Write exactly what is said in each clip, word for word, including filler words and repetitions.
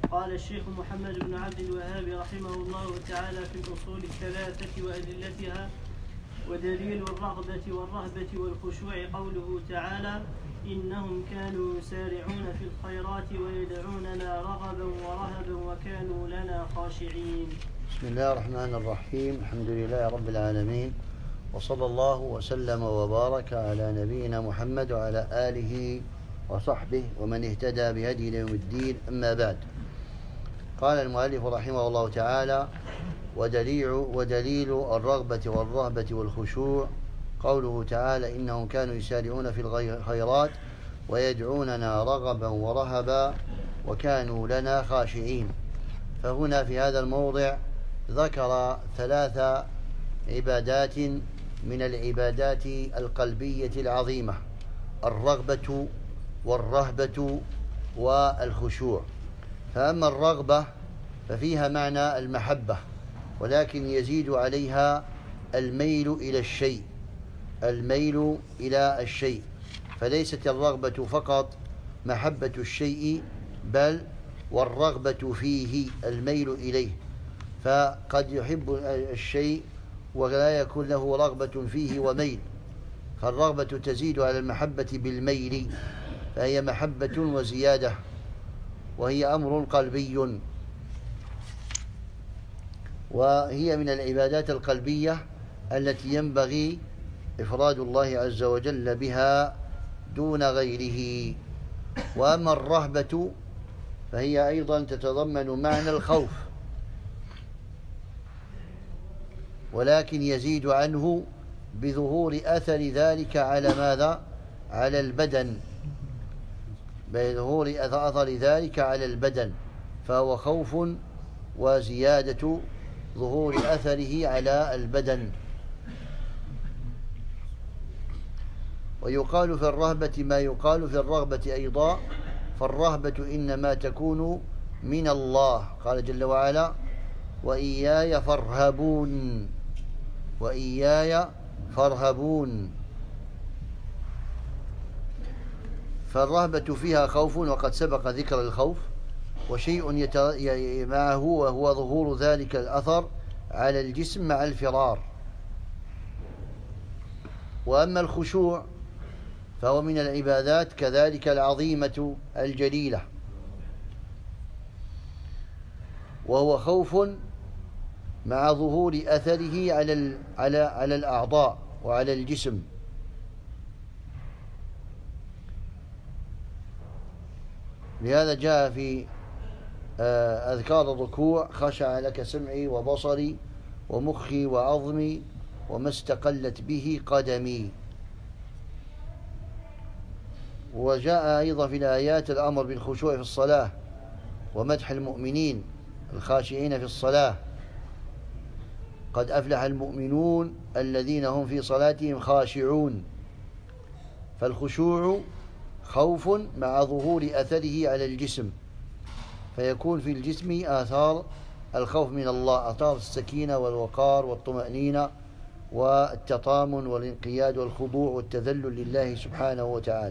قال الشيخ محمد بن عبد الوهاب رحمه الله تعالى في الأصول الثلاثة وأدلتها: ودليل الرغبة والرهبة والخشوع قوله تعالى: إنهم كانوا يسارعون في الخيرات ويدعوننا رغبا ورهبا وكانوا لنا خاشعين. بسم الله الرحمن الرحيم. الحمد لله رب العالمين، وصلى الله وسلم وبارك على نبينا محمد وعلى آله وصحبه ومن اهتدى بهدي يوم الدين. أما بعد، قال المؤلف رحمه الله تعالى: ودليل, ودليل الرغبة والرهبة والخشوع قوله تعالى: إنهم كانوا يسارعون في الخيرات ويدعوننا رغبا ورهبا وكانوا لنا خاشعين. فهنا في هذا الموضع ذكر ثلاث عبادات من العبادات القلبية العظيمة: الرغبة والرهبة والخشوع. فأما الرغبة ففيها معنى المحبة، ولكن يزيد عليها الميل إلى الشيء الميل إلى الشيء فليست الرغبة فقط محبة الشيء، بل والرغبة فيه الميل إليه. فقد يحب الشيء ولا يكون له رغبة فيه وميل، فالرغبة تزيد على المحبة بالميل، فهي محبة وزيادة، وهي أمر قلبي، وهي من العبادات القلبية التي ينبغي إفراد الله عز وجل بها دون غيره. وأما الرهبة فهي أيضا تتضمن معنى الخوف، ولكن يزيد عنه بظهور أثر ذلك على ماذا؟ على البدن، بظهور أثر ذلك على البدن، فهو خوف وزيادة ظهور أثره على البدن. ويقال في الرهبة ما يقال في الرغبة أيضا، فالرهبة إنما تكون من الله، قال جل وعلا: وإياي فارهبون وإياي فارهبون. فالرهبة فيها خوف، وقد سبق ذكر الخوف، وشيء معه وهو ظهور ذلك الأثر على الجسم مع الفرار. وأما الخشوع فهو من العبادات كذلك العظيمة الجليلة، وهو خوف مع ظهور أثره على على على الأعضاء وعلى الجسم. لهذا جاء في أذكار الركوع: خشع لك سمعي وبصري ومخي وعظمي وما استقلت به قدمي. وجاء أيضا في الآيات الأمر بالخشوع في الصلاة ومدح المؤمنين الخاشعين في الصلاة: قد أفلح المؤمنون الذين هم في صلاتهم خاشعون. فالخشوع خوف مع ظهور أثره على الجسم، فيكون في الجسم آثار الخوف من الله، آثار السكينة والوقار والطمأنينة والتطامن والانقياد والخضوع والتذلل لله سبحانه وتعالى.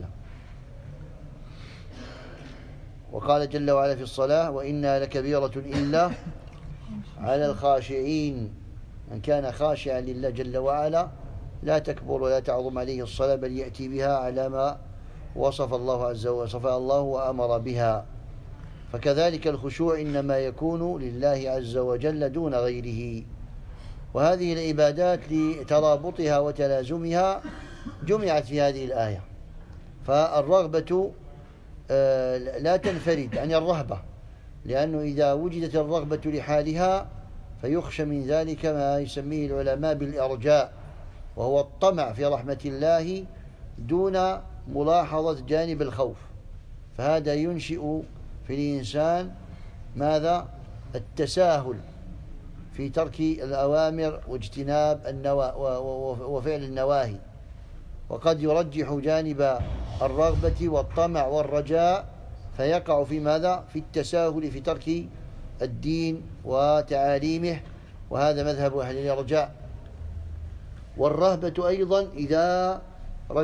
وقال جل وعلا في الصلاة: وإنها لكبيرة إلا على الخاشعين. من كان خاشعا لله جل وعلا لا تكبر ولا تعظم عليه الصلاة، بل يأتي بها على ما وصف الله عز وجل وصفها الله وأمر بها. فكذلك الخشوع إنما يكون لله عز وجل دون غيره. وهذه العبادات لترابطها وتلازمها جمعت في هذه الآية. فالرغبة لا تنفرد عن الرهبة، لأنه إذا وجدت الرغبة لحالها فيخشى من ذلك ما يسميه العلماء بالإرجاء، وهو الطمع في رحمة الله دون ملاحظة جانب الخوف. فهذا ينشئ في الإنسان ماذا؟ التساهل في ترك الأوامر واجتناب النوا وفعل النواهي، وقد يرجح جانب الرغبة والطمع والرجاء، فيقع في ماذا؟ في التساهل في ترك الدين وتعاليمه، وهذا مذهب أهل الإرجاء. والرهبة أيضا إذا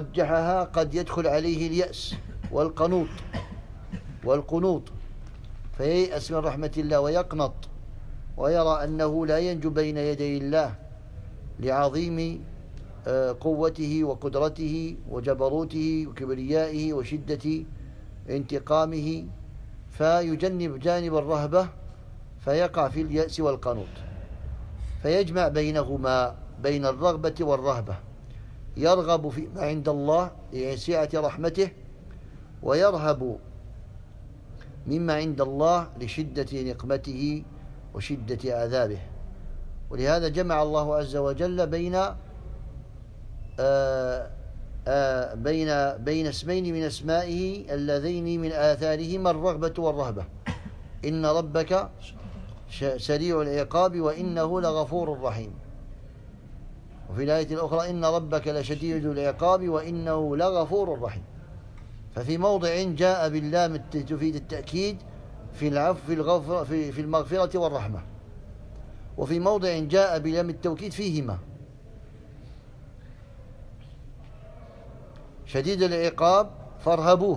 رجحها قد يدخل عليه اليأس والقنوط والقنوط فييأس من رحمة الله ويقنط ويرى أنه لا ينجو بين يدي الله لعظيم قوته وقدرته وجبروته وكبريائه وشدة انتقامه، فيجنب جانب الرهبة فيقع في اليأس والقنوط، فيجمع بينهما، بين الرغبة والرهبة، يرغب فيما عند الله لسعة رحمته، ويرهب مما عند الله لشدة نقمته وشدة عذابه. ولهذا جمع الله عز وجل بين آآ آآ بين بين اسمين من اسمائه اللذين من آثارهما الرغبة والرهبة. إن ربك سريع العقاب وإنه لغفور رحيم. وفي الآية الأخرى إن ربك لشديد العقاب وإنه لغفور رحيم. ففي موضع جاء باللام تفيد التأكيد في العفو في الغفر في في المغفرة والرحمة، وفي موضع جاء بلام التوكيد فيهما. شديد العقاب فارهبوه،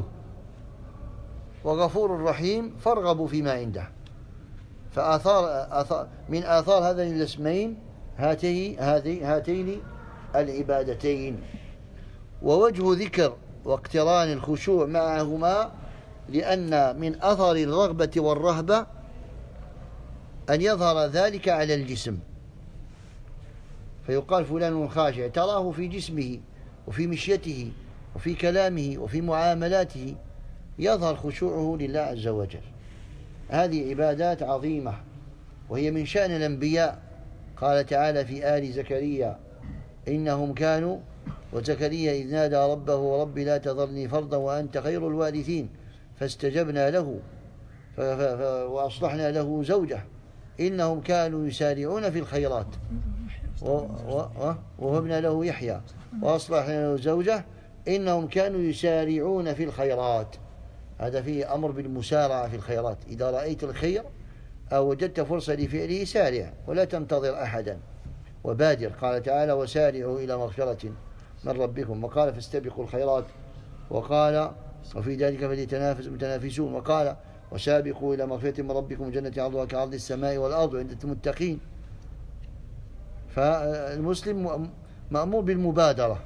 وغفور الرحيم فارغبوا فيما عنده. فآثار آثار من آثار هذين الاسمين هاتين هاتين العبادتين. ووجه ذكر واقتران الخشوع معهما لأن من أثر الرغبة والرهبة أن يظهر ذلك على الجسم، فيقال فلان خاشع، تراه في جسمه وفي مشيته وفي كلامه وفي معاملاته يظهر خشوعه لله عز وجل. هذه عبادات عظيمة وهي من شأن الأنبياء. قال تعالى في آل زكريا إنهم كانوا وزكريا إذ نادى ربه رب لا تذرني فردا وأنت خير الوارثين فاستجبنا له وأصلحنا له زوجه إنهم كانوا يسارعون في الخيرات ووهبنا له يحيى وأصلحنا له زوجه إنهم كانوا يسارعون في الخيرات. هذا فيه أمر بالمسارعة في الخيرات. إذا رأيت الخير أو وجدت فرصة لفعله سارع ولا تنتظر أحدا وبادر. قال تعالى وسارعوا إلى مغفرة من ربكم، وقال فاستبقوا الخيرات، وقال وفي ذلك فليتنافس المتنافسون، وقال وسابقوا إلى مغفرة من ربكم جنة عرضها كعرض السماء والأرض عند المتقين. فالمسلم مأمور بالمبادرة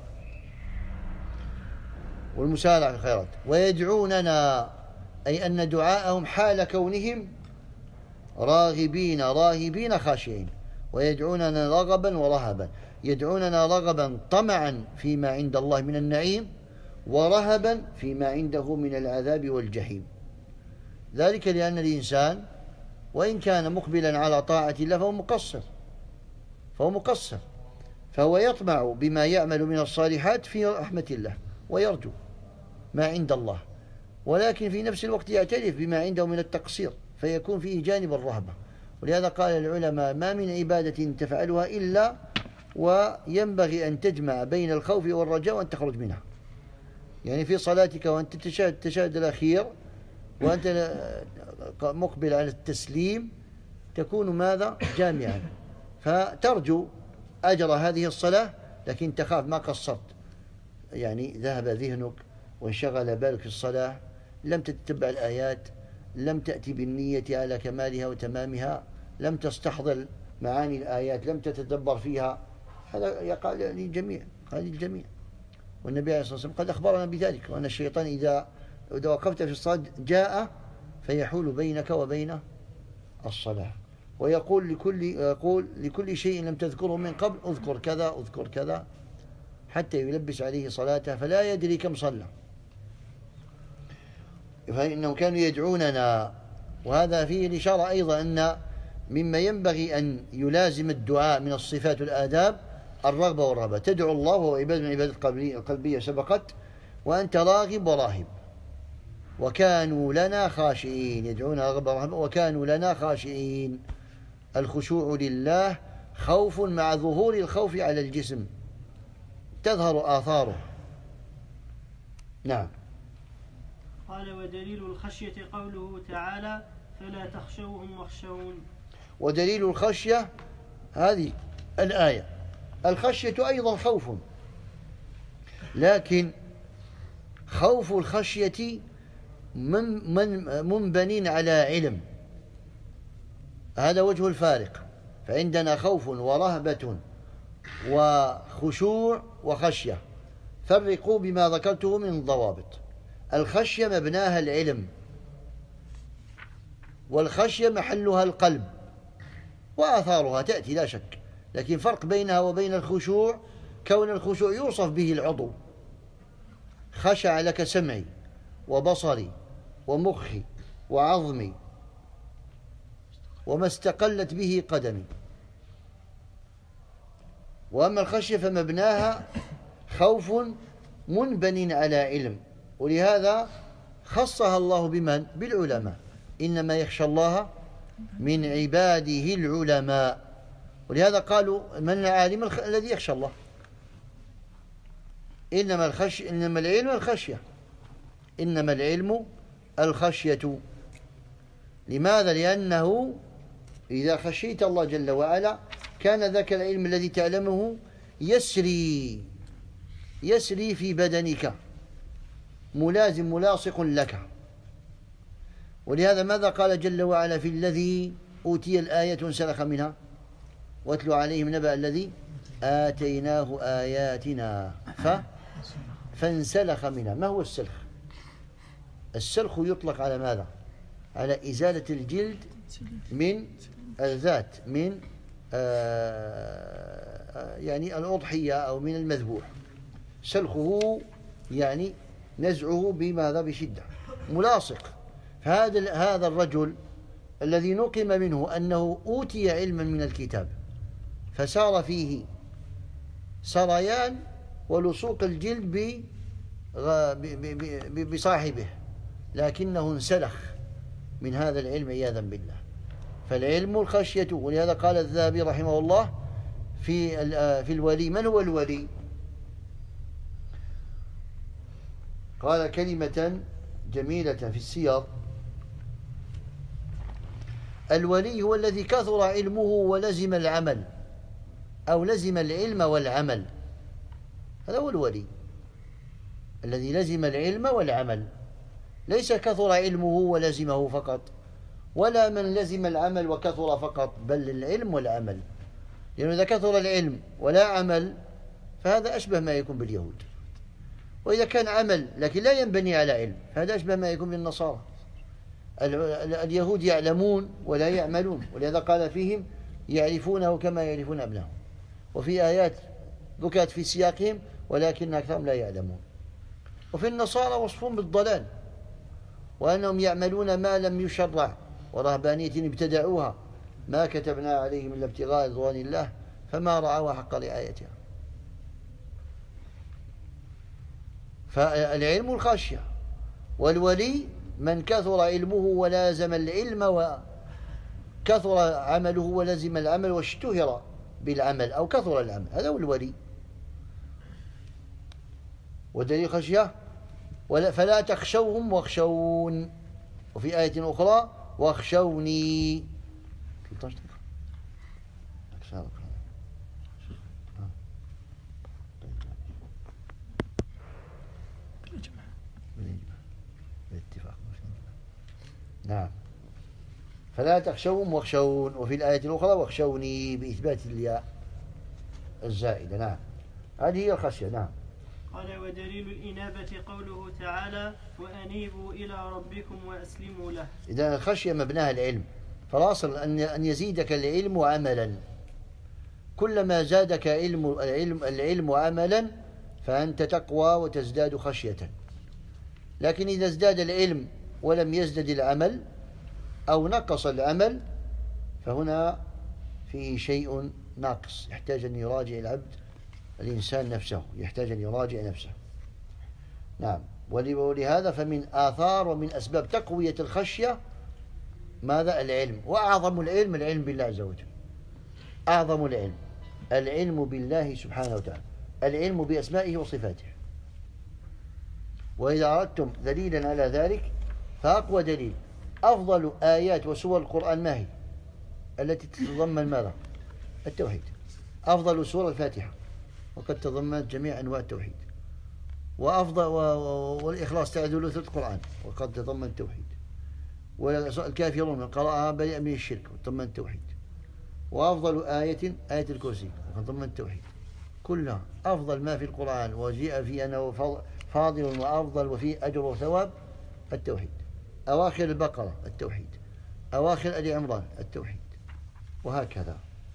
والمسارعة في الخيرات. ويدعوننا أي أن دعاءهم حال كونهم راغبين راهبين خاشعين، ويدعوننا رغبا ورهبا. يدعوننا رغبا طمعا فيما عند الله من النعيم، ورهبا فيما عنده من العذاب والجحيم. ذلك لأن الإنسان وإن كان مقبلا على طاعة الله فهو مقصر فهو مقصر فهو يطمع بما يعمل من الصالحات في رحمة الله ويرجو ما عند الله، ولكن في نفس الوقت يعترف بما عنده من التقصير فيكون فيه جانب الرهبة. ولهذا قال العلماء ما من عبادة تفعلها إلا وينبغي أن تجمع بين الخوف والرجاء وأن تخرج منها. يعني في صلاتك وأنت تشاهد التشهد الأخير وأنت مقبل على التسليم تكون ماذا؟ جامعا، فترجو أجر هذه الصلاة لكن تخاف ما قصرت، يعني ذهب ذهنك وانشغل بالك في الصلاة، لم تتبع الآيات، لم تأتي بالنية على كمالها وتمامها، لم تستحضر معاني الآيات، لم تتدبر فيها. هذا يقع للجميع، قال للجميع. والنبي عليه الصلاة والسلام قد أخبرنا بذلك، وأن الشيطان إذا إذا وقفت في الصلاة جاء فيحول بينك وبين الصلاة، ويقول لكل يقول لكل شيء لم تذكره من قبل اذكر كذا اذكر كذا، حتى يلبس عليه صلاته فلا يدري كم صلى. فإنهم كانوا يدعوننا، وهذا فيه الإشارة أيضا أن مما ينبغي أن يلازم الدعاء من الصفات والآداب الرغبة والرهبة. تدعو الله وهو عبادة من عبادة القلبية سبقت، وأنت راغب وراهب. وكانوا لنا خاشعين، يدعون رغبة ورهبة وكانوا لنا خاشعين. الخشوع لله خوف مع ظهور الخوف على الجسم، تظهر آثاره. نعم. قال ودليل الخشية قوله تعالى فلا تخشوهم واخشون. ودليل الخشية هذه الآية. الخشية أيضا خوف، لكن خوف الخشية من من منبنين على علم، هذا وجه الفارق. فعندنا خوف ورهبة وخشوع وخشية، فرقوا بما ذكرته من الضوابط. الخشية مبناها العلم، والخشية محلها القلب، وآثارها تأتي لا شك، لكن فرق بينها وبين الخشوع كون الخشوع يوصف به العضو، خشع لك سمعي وبصري ومخي وعظمي وما استقلت به قدمي. وأما الخشية فمبناها خوف منبن على علم، ولهذا خصها الله بمن؟ بالعلماء. إنما يخشى الله من عباده العلماء، ولهذا قالوا من العالم الذي يخشى الله. إنما الخش إنما العلم الخشية، إنما العلم الخشية. لماذا؟ لأنه إذا خشيت الله جل وعلا كان ذاك العلم الذي تعلمه يسري يسري في بدنك، ملازم ملاصق لك. ولهذا ماذا قال جل وعلا في الذي أوتي الآية انسلخ منها؟ واتلو عليهم نبأ الذي آتيناه آياتنا ف فانسلخ منها. ما هو السلخ؟ السلخ يطلق على ماذا؟ على إزالة الجلد من الذات، من آه يعني الأضحية أو من المذبوح. سلخه يعني نزعه بماذا؟ بشدة، ملاصق. فهذا هذا الرجل الذي نقم منه أنه أوتي علما من الكتاب فسار فيه سريان ولصوق الجلد بصاحبه، لكنه انسلخ من هذا العلم عياذا بالله. فالعلم الخشية. ولهذا قال الذهبي رحمه الله في في الولي. من هو الولي؟ قال كلمة جميلة في السير: الولي هو الذي كثر علمه ولزم العمل، أو لزم العلم والعمل. هذا هو الولي الذي لزم العلم والعمل، ليس كثر علمه ولزمه فقط، ولا من لزم العمل وكثر فقط، بل العلم والعمل. لأنه إذا كثر العلم ولا عمل فهذا أشبه ما يكون باليهود، وإذا كان عمل لكن لا ينبني على علم فهذا أشبه ما يكون بالنصارى. اليهود يعلمون ولا يعملون، ولهذا قال فيهم يعرفونه كما يعرفون أبنائهم. وفي آيات ذكرت في سياقهم ولكن أكثرهم لا يعلمون. وفي النصارى وصفهم بالضلال، وأنهم يعملون ما لم يشرع، ورهبانية ابتدعوها ما كتبنا عليهم إلا ابتغاء رضوان الله فما رعوا حق رعايتها. فالعلم الخشية، والولي من كثر علمه ولازم العلم وكثر عمله ولزم العمل واشتهر بالعمل أو كثر العمل، هذا هو الولي. ودليل خشية: فلا تخشوهم واخشون. وفي آية أخرى: واخشوني. نعم، فلا تخشوهم واخشون. وفي الآية الأخرى: واخشوني بإثبات الياء الزائدة. نعم، هذه هي الخشية. نعم. قال: ودليل الإنابة قوله تعالى: وأنيبوا إلى ربكم وأسلموا له. إذا الخشية مبناها العلم، فالأصل أن يزيدك العلم عملا. كلما زادك علم العلم العلم عملا فأنت تقوى وتزداد خشية. لكن إذا ازداد العلم ولم يزدد العمل أو نقص العمل فهنا فيه شيء ناقص، يحتاج أن يراجع العبد الإنسان نفسه، يحتاج أن يراجع نفسه. نعم. ولهذا فمن آثار ومن أسباب تقوية الخشية ماذا؟ العلم. وأعظم العلم العلم بالله عز وجل. أعظم العلم العلم بالله سبحانه وتعالى، العلم بأسمائه وصفاته. وإذا أردتم دليلا على ذلك فأقوى دليل أفضل آيات وسور القرآن ما هي؟ التي تتضمن ماذا؟ التوحيد. أفضل سورة الفاتحة، وقد تضمنت جميع أنواع التوحيد. وأفضل والإخلاص تعدل ثلث القرآن وقد تضمن التوحيد. والكافرون من قرأها بريء من الشرك وتضمن التوحيد. وأفضل آية آية الكرسي وقد تضمن التوحيد. كلها أفضل ما في القرآن وجيء في أنه فاضل وأفضل وفيه أجر وثواب التوحيد. أواخر البقرة التوحيد، أواخر آل عمران التوحيد، وهكذا.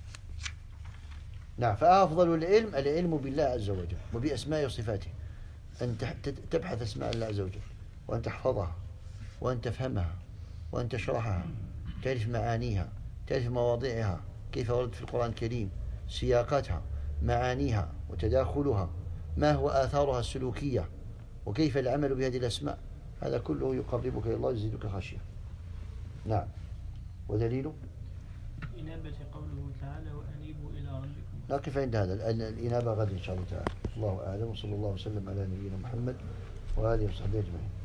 نعم. فأفضل العلم العلم بالله عز وجل وبأسمائه وصفاته، أن تبحث أسماء الله عز وجل وأن تحفظها وأن تفهمها وأن تشرحها، تعرف معانيها، تعرف مواضيعها، كيف وردت في القرآن الكريم، سياقاتها، معانيها وتداخلها، ما هو آثارها السلوكية، وكيف العمل بهذه الأسماء. هذا كله يقربك إلى الله ويزيدك خشية. نعم. ودليله إنابة قوله تعالى وأنيبوا إلى ربكم. نقف عند هذا الإنابة غدا إن شاء الله تعالى. الله أعلم، وصلى الله وسلم على نبينا محمد وآله وصحبه أجمعين.